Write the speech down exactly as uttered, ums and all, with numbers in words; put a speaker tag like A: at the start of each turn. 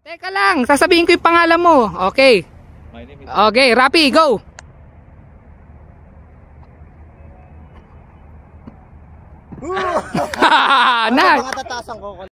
A: Teka lang, sasabihin ko yung pangalan mo. Okay.
B: My name is...
A: Okay, Rapi, go.
C: Ano
A: Nice.
C: mga tatasan ko?